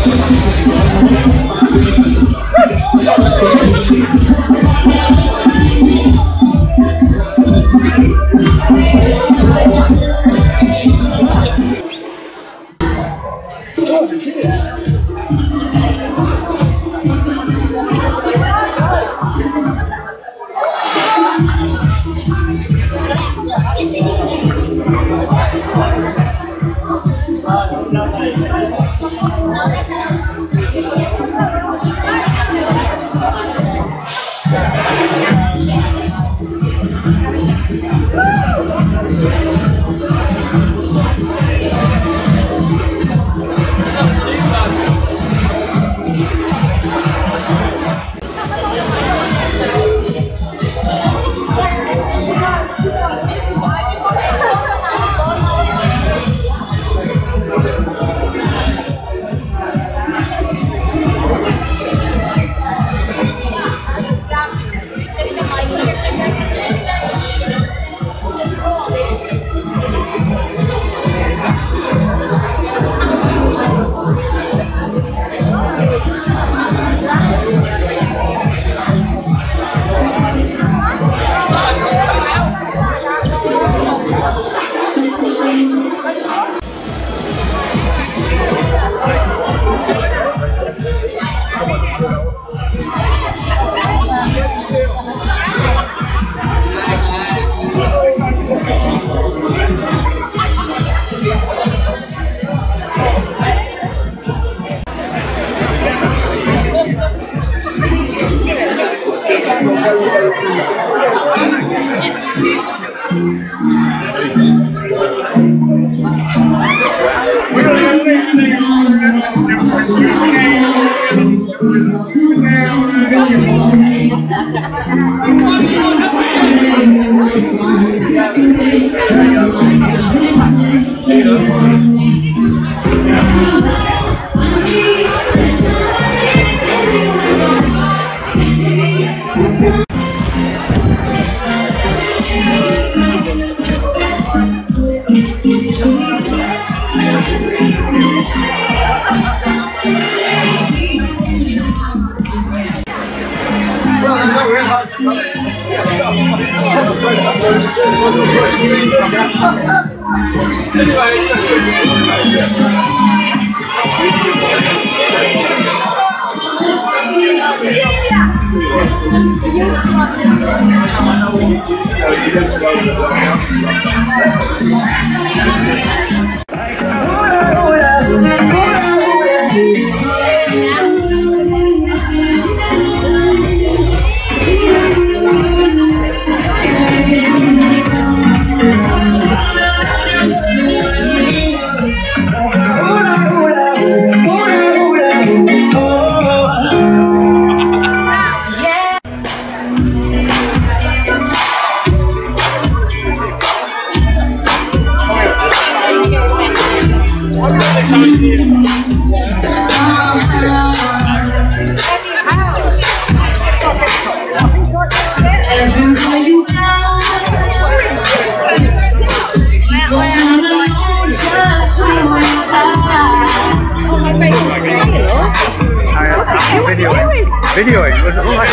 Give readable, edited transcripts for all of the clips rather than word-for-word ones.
Videoing. Was it like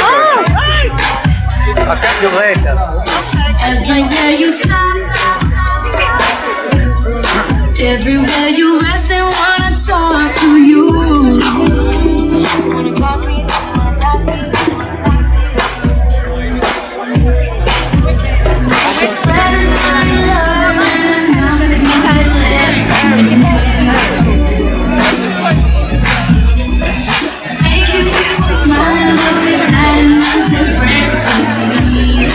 I'll catch you later. Everywhere you stop, everywhere you rest, they wanna talk to you. Wanna talk to you, wanna talk to you, wanna talk to you. It's better than you love and making people smile and look at that and different to me.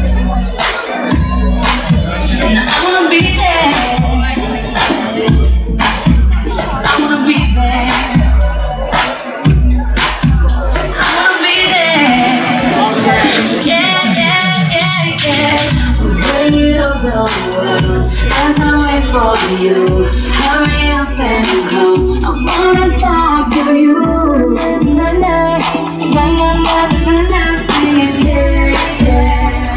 And I wanna be there. I wanna be there. I wanna be there. Yeah, yeah, yeah, yeah. The weight of the world as I wait for you. Hurry up and come. I wanna talk to you. Na na na na na na na. Sing it, yeah, yeah.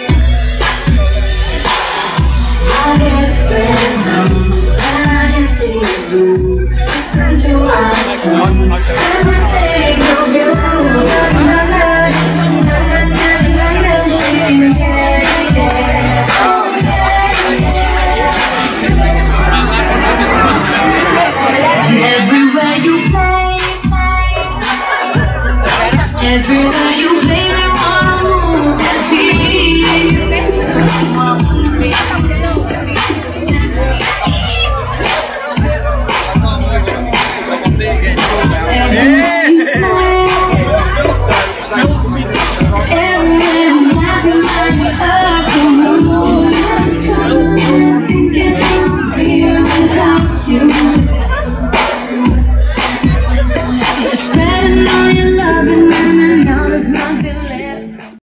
I get random and I get these moves. Listen to us. think of you. Everywhere you play, everywhere